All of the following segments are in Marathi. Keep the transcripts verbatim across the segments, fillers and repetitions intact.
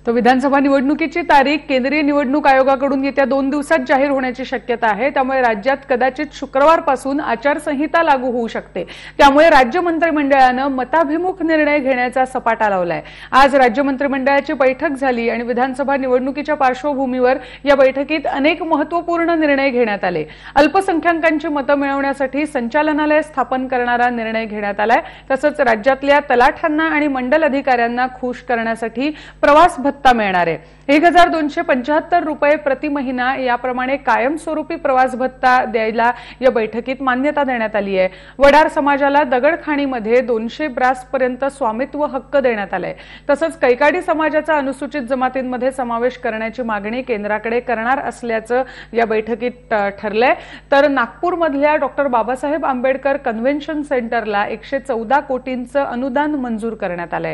तर विधानसभा निवडणुकीची तारीख केंद्रीय निवडणूक आयोगाकडून येत्या दोन दिवसात जाहीर होण्याची शक्यता आहे। त्यामुळे राज्यात कदाचित शुक्रवारपासून आचारसंहिता लागू होऊ शकते। त्यामुळे राज्य मंत्रिमंडळाने मताभिमुख निर्णय घेण्याचा सपाटा लावलाय। आज राज्य मंत्रिमंडळाची बैठक झाली आणि विधानसभा निवडणुकीच्या पार्श्वभूमीवर या बैठकीत अनेक महत्त्वपूर्ण निर्णय घेण्यात आले। अल्पसंख्याकांची मतं मिळवण्यासाठी संचालनालय स्थापन करणारा निर्णय घेण्यात आलाय। तसंच राज्यातल्या तलाठ्यांना आणि मंडल अधिकाऱ्यांना खुश करण्यासाठी प्रवास भत्ता मिळणार आहे। एक हजार दोनशे पंच्याहत्तर रुपये प्रति महिना याप्रमाणे कायमस्वरूपी प्रवास भत्ता द्यायला या बैठकीत मान्यता देण्यात आली आहे। वडार समाजाला दगडखाणीमध्ये दोनशे ब्रास पर्यंत स्वामित्व हक्क देण्यात आलाय। तसंच कैकाडी समाजाचा अनुसूचित जमातींमध्ये समावेश करण्याची मागणी केंद्राकडे करणार असल्याचं या बैठकीत ठरलंय। तर नागपूरमधल्या डॉक्टर बाबासाहेब आंबेडकर कन्व्हेन्शन सेंटरला एकशे चौदा कोटींचं अनुदान मंजूर करण्यात आलंय।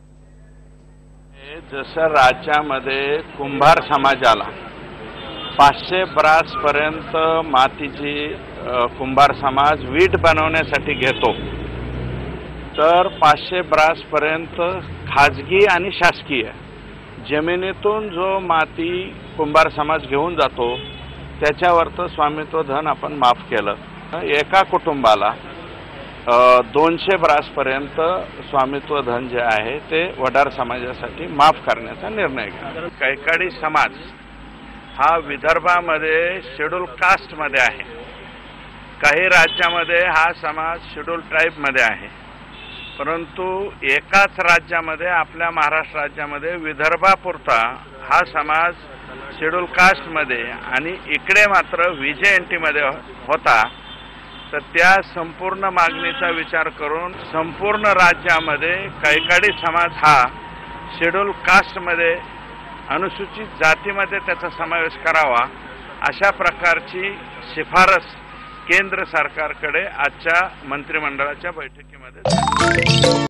जसं राज्यामध्ये कुंभार समाजाला पाचशे ब्रास पर्यंत मातीची कुंभार समाज वीट बनवण्यासाठी घेतो, तर पाचशे ब्रास पर्यंत खाजगी आणि शासकीय जमिनीतून जो माती कुंभार समाज घेऊन जातो त्याच्यावरचं स्वामित्व धन आपण माफ केलं। एका कुटुंबाला दोनशे ब्रास पर्यंत स्वामित्व धन जे आहे ते वडार समाजासाठी माफ करण्याचा निर्णय घेतला। कैकाडी समाज हा विदर्भामध्ये शेड्यूल कास्ट मध्ये आहे, काही राज्यामध्ये हा समाज शेड्यूल ट्राइब मध्ये आहे, परंतु एकाच राज्यामध्ये आपल्या महाराष्ट्र राज्यामध्ये विदर्भापुरता हा समाज शेड्यूल कास्ट मध्ये आणि इकडे मात्र व्हीजेएनटी मध्ये होता। तर त्या संपूर्ण मागणीचा विचार करून संपूर्ण राज्यामध्ये कैकाडी समाज हा शेड्यूल कास्टमध्ये अनुसूचित जातीमध्ये त्याचा समावेश करावा अशा प्रकारची शिफारस केंद्र सरकारकडे आजच्या मंत्रिमंडळाच्या बैठकीमध्ये